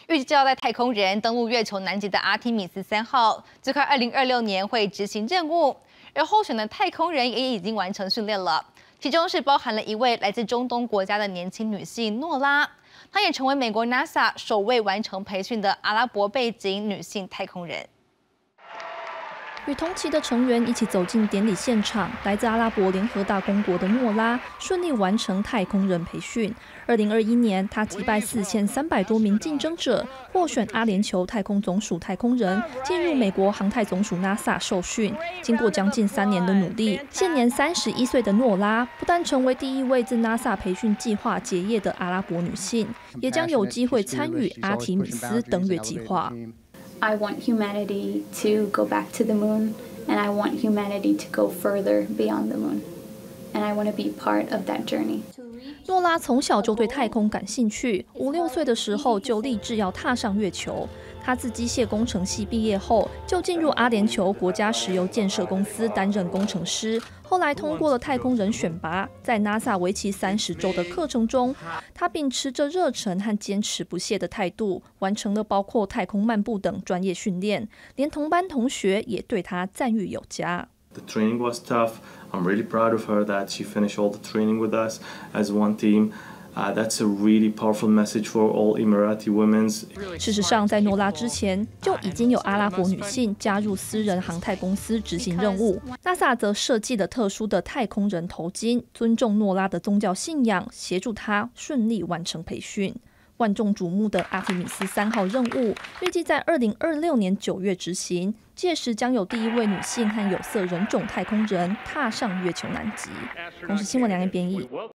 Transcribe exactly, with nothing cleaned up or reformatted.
预计就要在太空人登陆月球南极的阿提米斯三号，最快二零二六年会执行任务。而候选的太空人也已经完成训练了，其中是包含了一位来自中东国家的年轻女性诺拉，她也成为美国 NASA 首位完成培训的阿拉伯背景女性太空人。 与同期的成员一起走进典礼现场，来自阿拉伯联合大公国的诺拉顺利完成太空人培训。二零二一年，他击败四千三百多名竞争者，获选阿联酋太空总署太空人，进入美国航太总署 NASA 受训。经过将近三年的努力，现年三十一岁的诺拉不但成为第一位自 NASA 培训计划结业的阿拉伯女性，也将有机会参与阿提米斯登月计划。 I want humanity to go back to the moon, and I want humanity to go further beyond the moon. And I want to be part of that journey. 诺拉从小就对太空感兴趣，五六岁的时候就立志要踏上月球。他自机械工程系毕业后，就进入阿联酋国家石油建设公司担任工程师。后来通过了太空人选拔，在 NASA 为期三十周的课程中，他秉持着热忱和坚持不懈的态度，完成了包括太空漫步等专业训练，连同班同学也对他赞誉有加。 The training was tough. I'm really proud of her that she finished all the training with us as one team. Uh, that's a really powerful message for all Emirati women. 事实上，在诺拉之前就已经有阿拉伯女性加入私人航太公司执行任务。NASA 则设计了特殊的太空人头巾，尊重诺拉的宗教信仰，协助她顺利完成培训。万众瞩目的阿提米斯三号任务预计在二零二六年九月执行，届时将有第一位女性和有色人种太空人踏上月球南极。同时，新闻两岸编译。